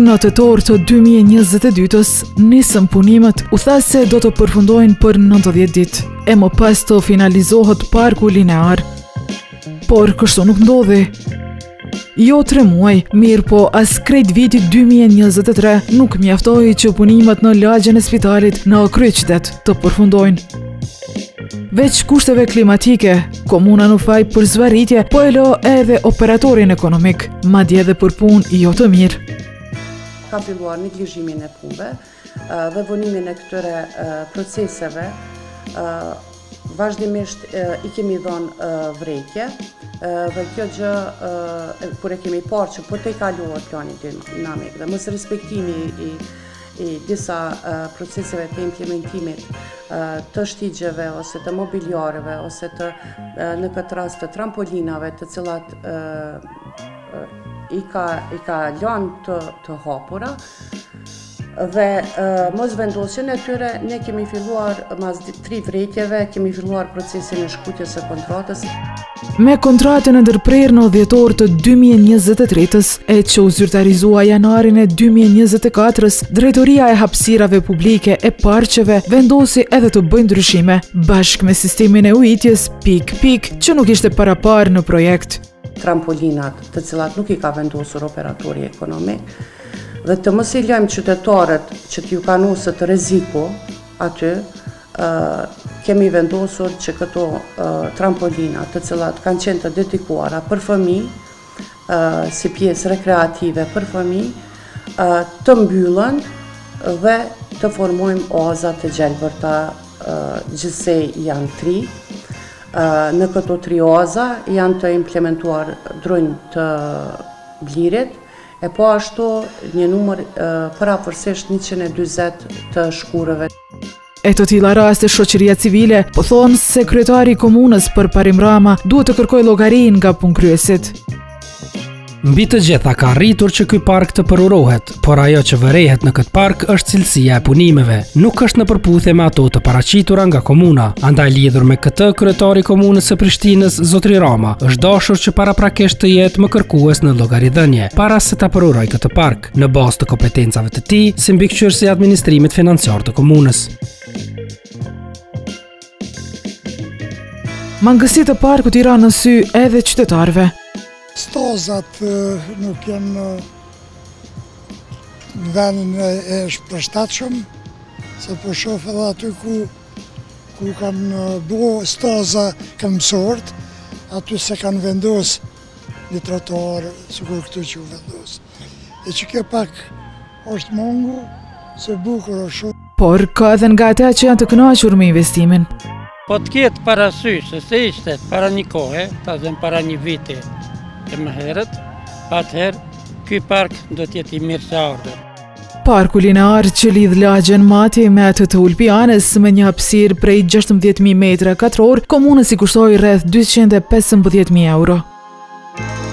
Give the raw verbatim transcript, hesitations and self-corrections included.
Në tetor të dy mijë e njëzet e dytës, nisën punimet u tha se do të përfundojnë për nëntëdhjetë ditë, e më pas të finalizohet parku linear. Por kështu nuk ndodhi. Jo tre muaj, mirë po as krejt vitit dy mijë e njëzet e tre nuk mjaftoi që punimet në lagjen e spitalit në kryeqytet të përfundojnë. Veç kushteve klimatike, komuna në faj për zvaritje, po e lë edhe operatorin ekonomik, madje edhe për punë jo të mirë. Ka filluar neglizhimin e punëve dhe vënimin e këtyre proceseve. Vazhdimisht i kemi dhënë vrejtje dhe kjo gjë, kur e kemi parë që po të i kaluar plani dinamik dhe mos respektimi i i disa proceseve të implementimit të shtigjeve ose të mobiljareve ose të, në këtë rast të trampolinave të cilat i ka, i ka lanë të, të hapura dhe mos vendosjen e tyre ne kemi filluar mas tri vrejtjeve, kemi filluar procesin e shkutjes së kontratës. Me kontratën e ndërprerë në dhjetor të dy mijë e njëzet e tretës, e që u zyrtarizua janarin e dy mijë e njëzet e katërës, Drejtoria e Hapësirave Publike e Parqeve vendosi edhe të bëjë ndryshime, bashkë me sistemin e ujitjes pik-pik, që nuk ishte parapar në projekt. Trampolinat të cilat nuk i ka vendosur operatori ekonomik, dhe të mos i lajmë qytetarët që t'ju kanë usët rreziku aty, uh, kemi vendosur që këto uh, trampolina të cilat kanë qenë të dedikuara për fëmijë, uh, si pjesë rekreative për fëmijë, uh, të mbyllën dhe të formojmë oaza të gjelbërta, uh, gjithsej janë tri. Uh, në këto tri oaza janë të implementuar drunj të Blirit, e po ashtu një numër përafërsisht njëqind e dyzet të shkurëve. E të tilla raste shoqëria civile po thonë se kryetari i komunës Përparim Rama duhet të kërkojë llogari nga punëkryesit. Mbi të gjitha ka rritur që ky park të përurohet, por ajo që vërehet në këtë park është cilësia e punimeve. Nuk është në përputhje me ato të paraqitura nga komuna. Andaj lidhur me këtë, kryetari i komunës së Prishtinës, Zotri Rama, është dashur që paraprakisht të jetë më kërkues në llogaridhënie, para se ta përuroj këtë park, në bazë të kompetencave të tij si mbikëqyrësi i administrimit financiar të komunës. Mangësitë e parkut i ranë në sy edhe qytetarëve. Stazat nuk janë në vendin e shpërshtatshëm, se po shoh edhe aty ku, ku kanë bo staza këmbësort, aty se kanë vendos një trotuar, sikur këtu që u vendos. E që kjo pak është mungu, se bukur është shumë. Por ka edhe nga ata që janë të kënaqur me investimin. Po të ketë parasysh, se ishte para një kohe, ta them para një viti, e më herët, atëherë, ky park do t'jeti mirë se ardhur. Parku linear që lidh lagjen Mati me atë të Ulpianës me një hapësirë prej gjashtëmbëdhjetë mijë metra katror, komunës i kushtoi rreth dyqind e pesëmbëdhjetë mijë euro.